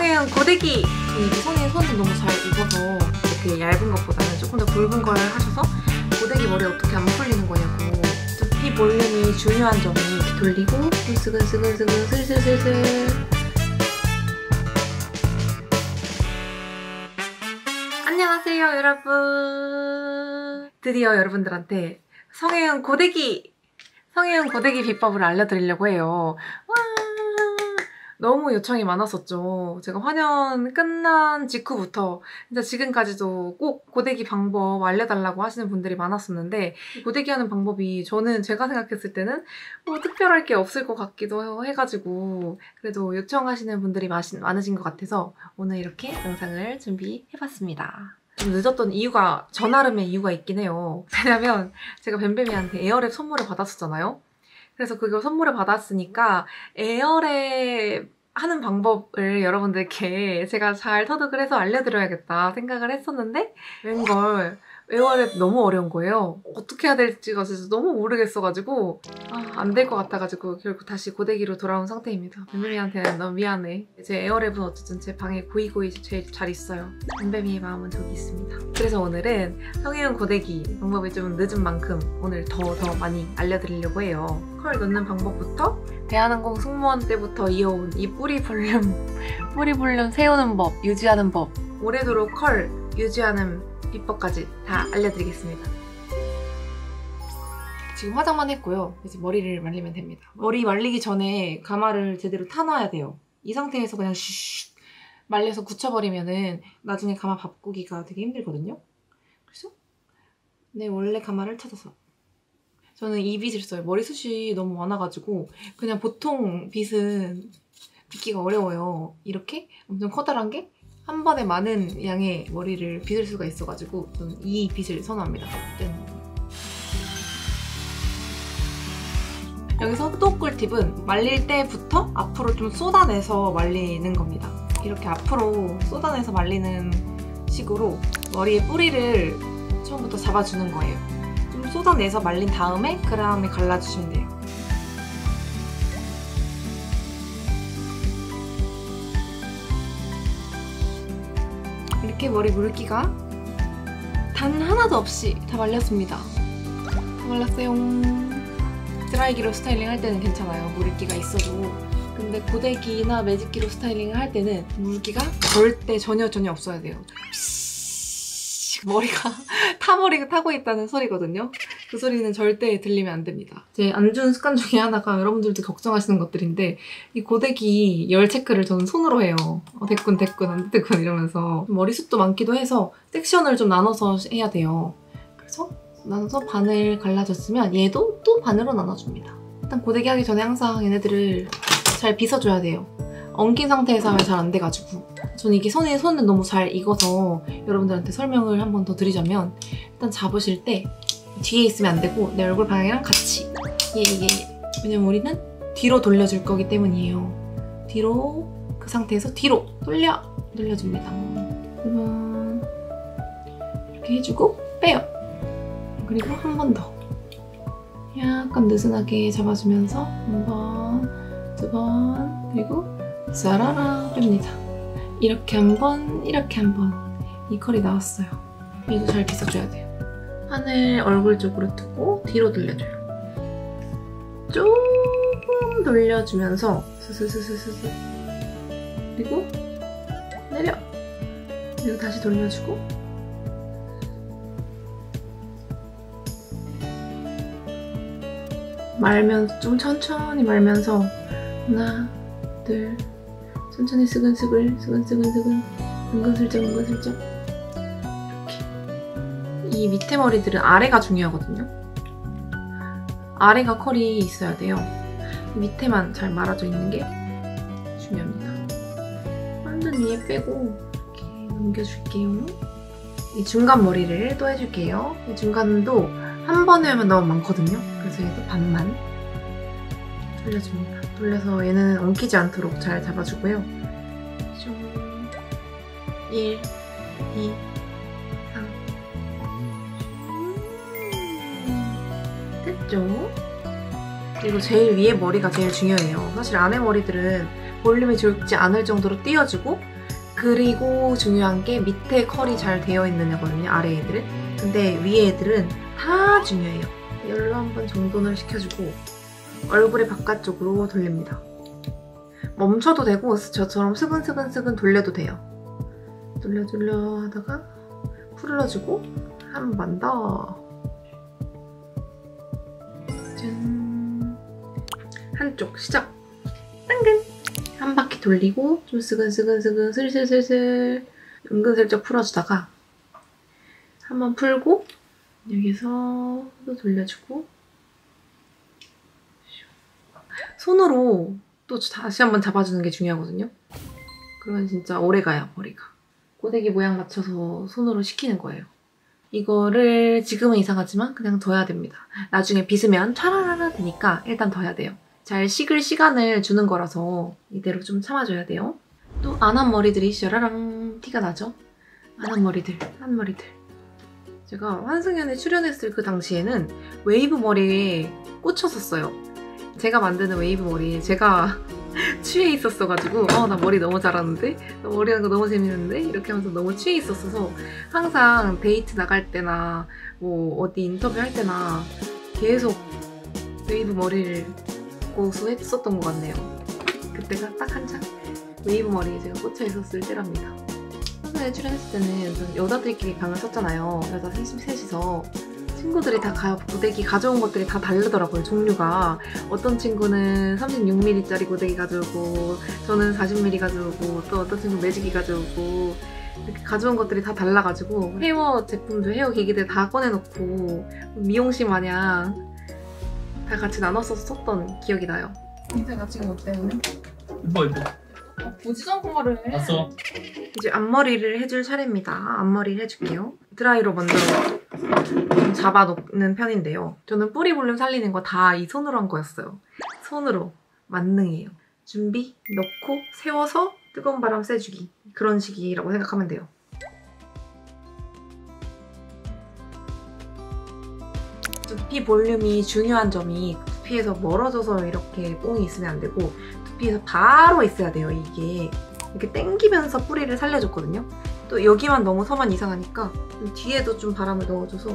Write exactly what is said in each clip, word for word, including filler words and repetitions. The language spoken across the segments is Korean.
성혜은 고데기! 이게 성혜은 손이 너무 잘 익어서 이렇게 얇은 것보다는 조금 더 굵은 걸 하셔서 고데기 머리 어떻게 안 풀리는 거냐고. 두피 볼륨이 중요한 점이 이렇게 돌리고 스근스근스근 슬슬슬슬. 안녕하세요 여러분. 드디어 여러분들한테 성혜은 고데기! 성혜은 고데기 비법을 알려드리려고 해요. 와, 너무 요청이 많았었죠. 제가 화년 끝난 직후부터 진짜 지금까지도 꼭 고데기 방법 알려달라고 하시는 분들이 많았었는데, 고데기 하는 방법이 저는 제가 생각했을 때는 뭐 특별할 게 없을 것 같기도 해가지고 그래도 요청하시는 분들이 많으신 것 같아서 오늘 이렇게 영상을 준비해봤습니다. 좀 늦었던 이유가 저 나름의 이유가 있긴 해요. 왜냐면 제가 뱀뱀이한테 에어랩 선물을 받았었잖아요. 그래서 그걸 선물을 받았으니까 에어랩 하는 방법을 여러분들께 제가 잘 터득을 해서 알려드려야겠다 생각을 했었는데, 웬걸 에어랩 너무 어려운 거예요. 어떻게 해야 될지가 진짜 너무 모르겠어가지고 아, 안 될 것 같아가지고 결국 다시 고데기로 돌아온 상태입니다. 뱀뱀이한테 너무 미안해. 제 에어랩은 어쨌든 제 방에 고이고이 제일 잘 있어요. 뱀뱀이의 마음은 저기 있습니다. 그래서 오늘은 성혜은 고데기 방법이 좀 늦은 만큼 오늘 더 더 많이 알려드리려고 해요. 컬 넣는 방법부터 대한항공 승무원 때부터 이어온 이 뿌리 볼륨 뿌리 볼륨 세우는 법, 유지하는 법, 오래도록 컬 유지하는 비법까지 다 알려드리겠습니다. 지금 화장만 했고요. 이제 머리를 말리면 됩니다. 머리 말리기 전에 가마를 제대로 타놔야 돼요. 이 상태에서 그냥 슉 말려서 굳혀버리면은 나중에 가마 바꾸기가 되게 힘들거든요. 그래서 내 원래 가마를 찾아서, 저는 이 빗을 써요. 머리숱이 너무 많아가지고 그냥 보통 빗은 빗기가 어려워요. 이렇게 엄청 커다란 게 한 번에 많은 양의 머리를 빗을 수가 있어가지고 저는 이 빗을 선호합니다. 짠. 여기서 또 꿀팁은 말릴 때부터 앞으로 좀 쏟아내서 말리는 겁니다. 이렇게 앞으로 쏟아내서 말리는 식으로 머리에 뿌리를 처음부터 잡아주는 거예요. 좀 쏟아내서 말린 다음에 그 다음에 갈라주시면 돼요. 이렇게 머리 물기가 단 하나도 없이 다 말렸습니다. 다 말랐어요. 드라이기로 스타일링 할 때는 괜찮아요. 물기가 있어도. 근데 고데기나 매직기로 스타일링을 할 때는 물기가 절대 전혀 전혀 없어야 돼요. 머리가 타머리가 타고 있다는 소리거든요. 그 소리는 절대 들리면 안 됩니다. 제 안 좋은 습관 중에 하나가 여러분들도 걱정하시는 것들인데, 이 고데기 열 체크를 저는 손으로 해요. 어, 됐군 됐군 안 됐군 이러면서. 머리숱도 많기도 해서 섹션을 좀 나눠서 해야 돼요. 그래서 나눠서 반을 갈라줬으면 얘도 또 반으로 나눠줍니다. 일단 고데기 하기 전에 항상 얘네들을 잘 빗어줘야 돼요. 엉킨 상태에서 하면 잘 안 돼가지고. 저는 이게 손에 손은 너무 잘 익어서 여러분들한테 설명을 한 번 더 드리자면, 일단 잡으실 때 뒤에 있으면 안 되고 내 얼굴 방향이랑 같이 예, 예, 예. 왜냐면 우리는 뒤로 돌려줄 거기 때문이에요. 뒤로, 그 상태에서 뒤로 돌려 돌려줍니다. 그러면 이렇게 해주고 빼요. 그리고 한 번 더 약간 느슨하게 잡아주면서 한 번, 두 번, 그리고 짜라라 뺍니다. 이렇게 한 번, 이렇게 한 번. 이 컬이 나왔어요. 얘도 잘 빗어줘야 돼요. 하늘 얼굴 쪽으로 두고 뒤로 돌려줘요. 조금 돌려주면서 스스스스스. 그리고 내려. 그리고 다시 돌려주고. 말면서 좀 천천히 말면서 하나, 둘. 천천히 스근스글 스근스근스근 은근슬쩍 은근슬쩍. 이렇게. 이 밑에 머리들은 아래가 중요하거든요. 아래가 컬이 있어야 돼요. 밑에만 잘 말아져 있는 게 중요합니다. 완전 위에 빼고 이렇게 넘겨줄게요. 이 중간 머리를 또 해줄게요. 이 중간도 한 번에 하면 너무 많거든요. 그래서 얘도 반만 돌려줍니다. 돌려서 얘는 엉키지 않도록 잘 잡아주고요. 일, 이, 삼. 됐죠? 그리고 제일 위에 머리가 제일 중요해요. 사실 안에 머리들은 볼륨이 줄지 않을 정도로 띄워주고, 그리고 중요한 게 밑에 컬이 잘 되어 있는 애거든요, 아래 애들은. 근데 위에 애들은 다 중요해요. 열로 한번 정돈을 시켜주고 얼굴의 바깥쪽으로 돌립니다. 멈춰도 되고 저처럼 스근스근스근 돌려도 돼요. 돌려 돌려 하다가 풀러주고 한 번 더. 짠. 한쪽 시작. 당근. 한 바퀴 돌리고 좀 스근스근스근 슬슬슬슬 은근슬쩍 풀어주다가 한번 풀고 여기서 또 돌려주고 손으로 또 다시 한번 잡아주는 게 중요하거든요. 그러면 진짜 오래가요, 머리가. 고데기 모양 맞춰서 손으로 식히는 거예요. 이거를 지금은 이상하지만 그냥 둬야 됩니다. 나중에 빗으면 차라라라 되니까 일단 둬야 돼요. 잘 식을 시간을 주는 거라서 이대로 좀 참아줘야 돼요. 또 안 한 머리들이 샤라랑 티가 나죠? 안 한 머리들, 한 머리들. 제가 환승연에 출연했을 그 당시에는 웨이브 머리에 꽂혔었어요. 제가 만드는 웨이브 머리, 제가 취해 있었어가지고 어, 나 머리 너무 잘하는데? 나 머리 하는 거 너무 재밌는데? 이렇게 하면서 너무 취해 있었어서 항상 데이트 나갈 때나 뭐 어디 인터뷰 할 때나 계속 웨이브 머리를 고수했었던 것 같네요. 그때가 딱 한창 웨이브 머리에 제가 꽂혀 있었을 때랍니다. 환승연에 출연했을 때는 저는 여자들끼리 방을 썼잖아요. 여자 셋이서 친구들이 다 가, 고데기 가져온 것들이 다 다르더라고요, 종류가. 어떤 친구는 삼십육 밀리미터짜리 고데기 가져오고 저는 사십 밀리미터 가져오고 또 어떤 친구는 매직기 가져오고 이렇게 가져온 것들이 다 달라가지고 헤어 제품도 헤어 기기들 다 꺼내놓고 미용실 마냥 다 같이 나눠서 썼던 기억이 나요. 인쇄가 지금 어때 오늘? 이뻐 이뻐. 어, 보지도 않고 말을 해. 봤어. 이제 앞머리를 해줄 차례입니다. 앞머리를 해줄게요. 드라이로 먼저 좀 잡아놓는 편인데요. 저는 뿌리 볼륨 살리는 거 다 이 손으로 한 거였어요. 손으로. 만능이에요. 준비, 넣고 세워서 뜨거운 바람 쐬주기. 그런 식이라고 생각하면 돼요. 두피 볼륨이 중요한 점이 두피에서 멀어져서 이렇게 뽕이 있으면 안 되고 두피에서 바로 있어야 돼요, 이게. 이렇게 당기면서 뿌리를 살려줬거든요. 또 여기만 너무 서면 이상하니까 뒤에도 좀 바람을 넣어줘서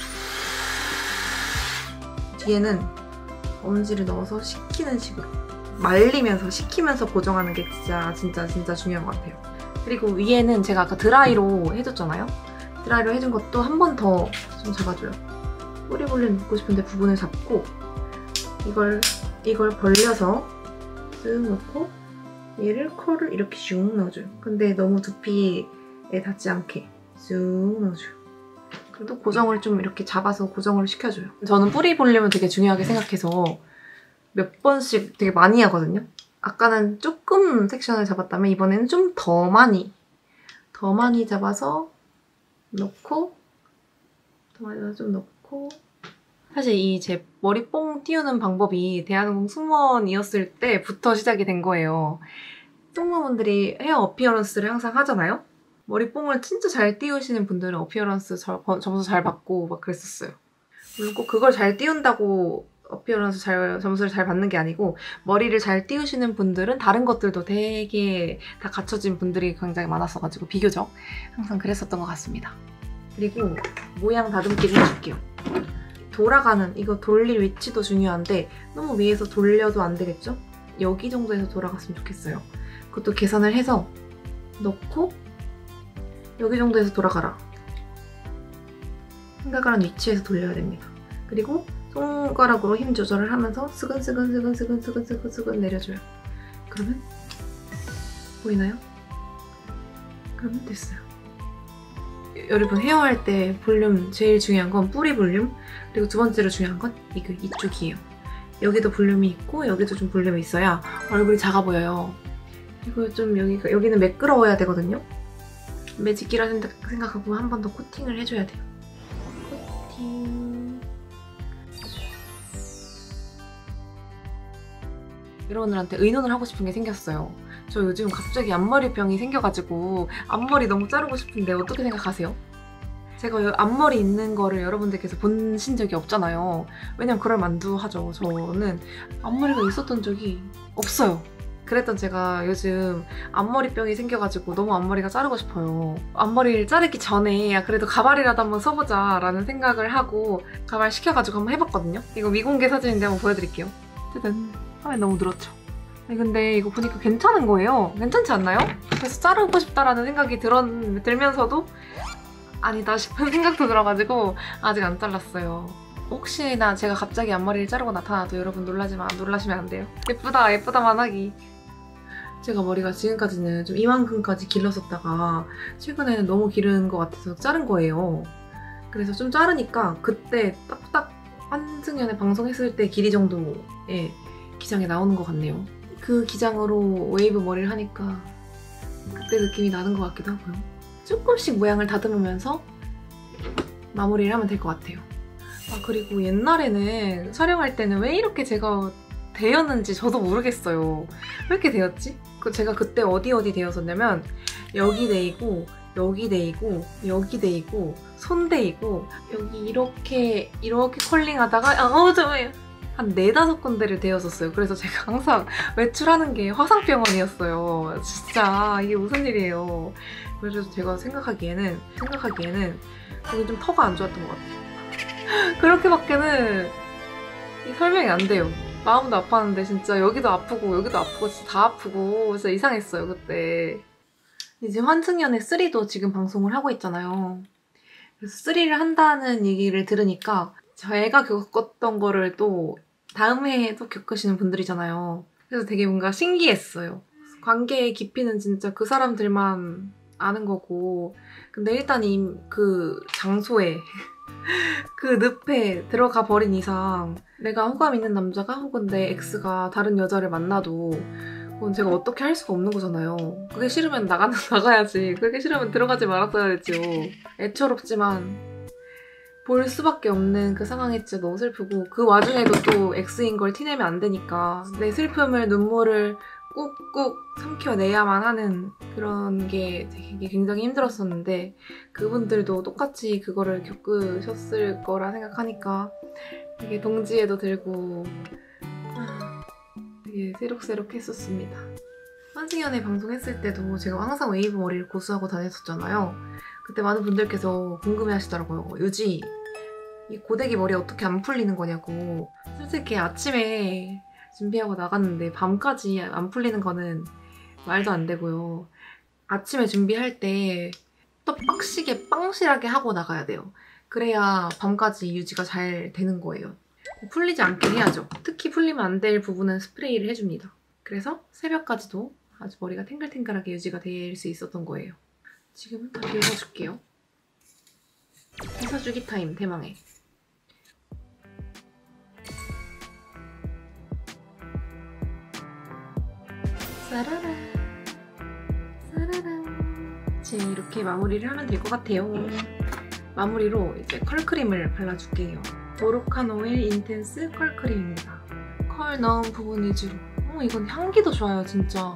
뒤에는 엄지를 넣어서 식히는 식으로 말리면서 식히면서 고정하는 게 진짜 진짜 진짜 중요한 것 같아요. 그리고 위에는 제가 아까 드라이로 해줬잖아요. 드라이로 해준 것도 한 번 더 좀 잡아줘요. 뿌리 볼륨 넣고 싶은데 부분을 잡고 이걸 이걸 벌려서 쓱 넣고 얘를 컬을 이렇게 슉 넣어줘요. 근데 너무 두피에 닿지 않게 쑥 넣어줘요. 그래도 고정을 좀 이렇게 잡아서 고정을 시켜줘요. 저는 뿌리 볼륨을 되게 중요하게 생각해서 몇 번씩 되게 많이 하거든요. 아까는 조금 섹션을 잡았다면 이번에는 좀 더 많이 더 많이 잡아서 넣고 더 많이 잡아서 좀 넣고 사실 이 제 머리 뽕 띄우는 방법이 대한항공 승무원이었을 때부터 시작이 된 거예요. 승무원분들이 헤어 어피어런스를 항상 하잖아요? 머리 뽕을 진짜 잘 띄우시는 분들은 어피어런스 점수 잘 받고 막 그랬었어요. 물론 꼭 그걸 잘 띄운다고 어피어런스 잘, 점수를 잘 받는 게 아니고 머리를 잘 띄우시는 분들은 다른 것들도 되게 다 갖춰진 분들이 굉장히 많았어가지고 비교적 항상 그랬었던 것 같습니다. 그리고 모양 다듬기를 해줄게요. 돌아가는, 이거 돌릴 위치도 중요한데 너무 위에서 돌려도 안 되겠죠? 여기 정도에서 돌아갔으면 좋겠어요. 그것도 계산을 해서 넣고 여기 정도에서 돌아가라 생각을 한 위치에서 돌려야 됩니다. 그리고 손가락으로 힘 조절을 하면서 스근스근스근스근스근스근 내려줘요. 그러면 보이나요? 그러면 됐어요. 여러분 헤어할 때 볼륨 제일 중요한 건 뿌리 볼륨, 그리고 두 번째로 중요한 건 이거 이쪽이에요. 여기도 볼륨이 있고 여기도 좀 볼륨이 있어야 얼굴이 작아 보여요. 그리고 좀 여기가, 여기는 매끄러워야 되거든요. 매직기라 생각하고 한 번 더 코팅을 해줘야 돼요. 코팅. 여러분들한테 의논을 하고 싶은 게 생겼어요. 저 요즘 갑자기 앞머리병이 생겨가지고 앞머리 너무 자르고 싶은데 어떻게 생각하세요? 제가 앞머리 있는 거를 여러분들께서 보신 적이 없잖아요. 왜냐면 그럴 만두하죠. 저는 앞머리가 있었던 적이 없어요. 그랬던 제가 요즘 앞머리병이 생겨가지고 너무 앞머리가 자르고 싶어요. 앞머리를 자르기 전에 야, 그래도 가발이라도 한번 써보자 라는 생각을 하고 가발 시켜가지고 한번 해봤거든요. 이거 미공개 사진인데 한번 보여드릴게요. 짜잔. 화면 너무 늘었죠? 아니, 근데 이거 보니까 괜찮은 거예요. 괜찮지 않나요? 그래서 자르고 싶다라는 생각이 들었, 들면서도 아니다 싶은 생각도 들어가지고 아직 안 잘랐어요. 혹시나 제가 갑자기 앞머리를 자르고 나타나도 여러분 놀라지만 놀라시면 안 돼요. 예쁘다 예쁘다만 하기. 제가 머리가 지금까지는 좀 이만큼까지 길렀었다가 최근에는 너무 기른 것 같아서 자른 거예요. 그래서 좀 자르니까 그때 딱딱 한승연애 방송했을 때 길이 정도의 기장이 나오는 것 같네요. 그 기장으로 웨이브 머리를 하니까 그때 느낌이 나는 것 같기도 하고요. 조금씩 모양을 다듬으면서 마무리를 하면 될 것 같아요. 아, 그리고 옛날에는 촬영할 때는 왜 이렇게 제가 되었는지 저도 모르겠어요. 왜 이렇게 되었지? 그 제가 그때 어디 어디 되었었냐면 여기 데이고 여기 데이고 여기 데이고 손 데이고 여기 이렇게 이렇게 컬링하다가 아, 어, 저요. 한 네다섯 군데를 데웠었어요. 그래서 제가 항상 외출하는 게 화상병원이었어요. 진짜 이게 무슨 일이에요. 그래서 제가 생각하기에는 생각하기에는 거기 좀 터가 안 좋았던 것 같아요. 그렇게밖에는 이 설명이 안 돼요. 마음도 아팠는데 진짜 여기도 아프고 여기도 아프고 진짜 다 아프고 진짜 이상했어요 그때. 이제 환승연애 쓰리도 지금 방송을 하고 있잖아요. 그래서 쓰리를 한다는 얘기를 들으니까 제가 겪었던 거를 또 다음 해에도 겪으시는 분들이잖아요. 그래서 되게 뭔가 신기했어요. 관계의 깊이는 진짜 그 사람들만 아는 거고 근데 일단 이 그 장소에 그 늪에 들어가 버린 이상 내가 호감 있는 남자가 혹은 내 엑스가 다른 여자를 만나도 그건 제가 어떻게 할 수가 없는 거잖아요. 그게 싫으면 나가는 나가야지. 그게 싫으면 들어가지 말았어야죠. 애처롭지만 볼 수밖에 없는 그 상황이 진짜 너무 슬프고 그 와중에도 또 엑스인 걸 티내면 안 되니까 내 슬픔을 눈물을 꾹꾹 삼켜내야만 하는 그런 게 되게 굉장히 힘들었었는데 그분들도 똑같이 그거를 겪으셨을 거라 생각하니까 되게 동지애도 들고 되게 새록새록했었습니다. 환승연애 방송했을 때도 제가 항상 웨이브 머리를 고수하고 다녔었잖아요. 그때 많은 분들께서 궁금해하시더라고요. 유지, 이 고데기 머리 어떻게 안 풀리는 거냐고. 솔직히 아침에 준비하고 나갔는데 밤까지 안 풀리는 거는 말도 안 되고요. 아침에 준비할 때 또 빡시게 빵실하게 하고 나가야 돼요. 그래야 밤까지 유지가 잘 되는 거예요. 풀리지 않게 해야죠. 특히 풀리면 안 될 부분은 스프레이를 해줍니다. 그래서 새벽까지도 아주 머리가 탱글탱글하게 유지가 될 수 있었던 거예요. 지금은 다 빗어줄게요. 빗어주기 타임 대망의. 짜라라 짜라라. 이제 이렇게 마무리를 하면 될 것 같아요. 마무리로 이제 컬크림을 발라줄게요. 모로칸 오일 인텐스 컬크림입니다. 컬 넣은 부분 위주로. 어, 이건 향기도 좋아요 진짜.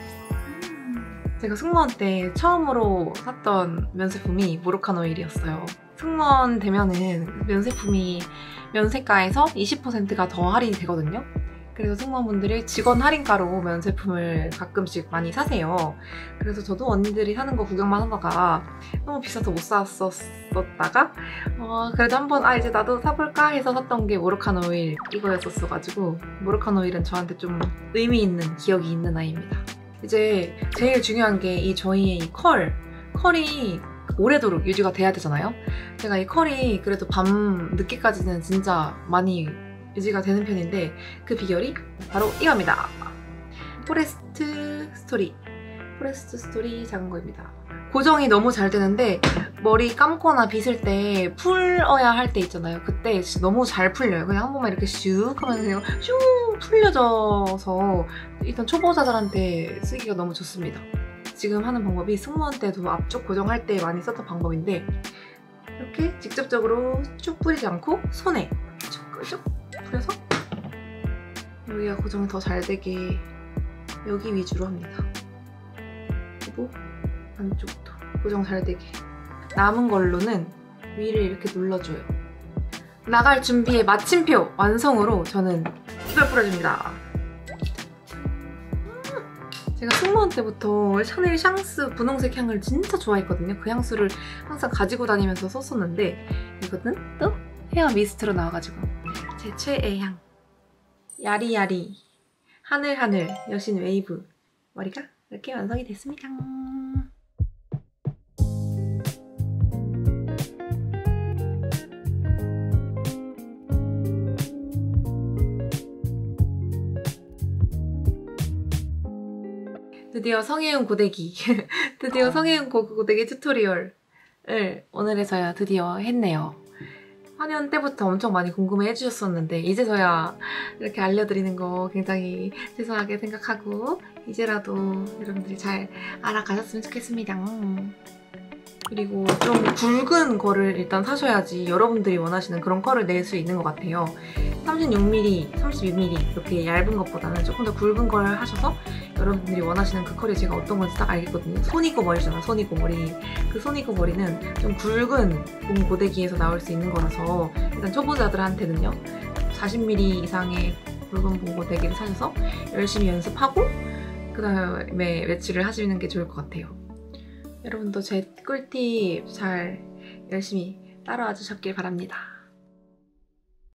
제가 승무원 때 처음으로 샀던 면세품이 모로칸 오일이었어요. 승무원 되면은 면세품이 면세가에서 이십 퍼센트가 더 할인이 되거든요. 그래서 승무원분들이 직원 할인가로 면세품을 가끔씩 많이 사세요. 그래서 저도 언니들이 사는 거 구경만 하다가 너무 비싸서 못 샀었다가 어, 그래도 한번 아 이제 나도 사볼까 해서 샀던 게 모로칸 오일 이거였었어가지고 모로칸 오일은 저한테 좀 의미 있는 기억이 있는 아이입니다. 이제 제일 중요한 게 이 저희의 이 컬, 컬이 오래도록 유지가 돼야 되잖아요. 제가 이 컬이 그래도 밤 늦게까지는 진짜 많이 유지가 되는 편인데 그 비결이 바로 이겁니다. 포레스트 스토리 포레스트 스토리 작은 거입니다. 고정이 너무 잘 되는데 머리 감거나 빗을 때 풀어야 할 때 있잖아요. 그때 진짜 너무 잘 풀려요. 그냥 한 번만 이렇게 슉 하면 그냥 슝 풀려져서 일단 초보자들한테 쓰기가 너무 좋습니다. 지금 하는 방법이 승무원 때도 앞쪽 고정할 때 많이 썼던 방법인데 이렇게 직접적으로 쭉 뿌리지 않고 손에 쭉쭉 뿌려서 여기가 고정이 더 잘 되게 여기 위주로 합니다. 그리고 안쪽도 고정 잘 되게. 남은 걸로는 위를 이렇게 눌러줘요. 나갈 준비의 마침표 완성으로 저는 이걸 뿌려줍니다. 제가 승무원 때부터 샤넬 샹스 분홍색 향을 진짜 좋아했거든요. 그 향수를 항상 가지고 다니면서 썼었는데 이거는 또 헤어 미스트로 나와가지고 제 최애 향. 야리야리 하늘하늘 여신 웨이브 머리가 이렇게 완성이 됐습니다. 드디어 성혜은 고데기 드디어 성혜은 고데기 튜토리얼을 오늘에서야 드디어 했네요. 화년 때부터 엄청 많이 궁금해 해주셨었는데 이제서야 이렇게 알려드리는 거 굉장히 죄송하게 생각하고 이제라도 여러분들이 잘 알아가셨으면 좋겠습니다. 그리고 좀 굵은 거를 일단 사셔야지 여러분들이 원하시는 그런 컬을 낼 수 있는 것 같아요. 삼십육 밀리미터, 삼십이 밀리미터 이렇게 얇은 것보다는 조금 더 굵은 걸 하셔서 여러분들이 원하시는 그 컬이 제가 어떤 건지 딱 알겠거든요. 손이고 머리잖아, 손이고 머리. 그 손이고 머리는 좀 굵은 봄 고데기에서 나올 수 있는 거라서 일단 초보자들한테는요. 사십 밀리미터 이상의 굵은 봄 고데기를 사셔서 열심히 연습하고 그 다음에 외출을 하시는 게 좋을 것 같아요. 여러분도 제 꿀팁 잘 열심히 따라와 주셨길 바랍니다.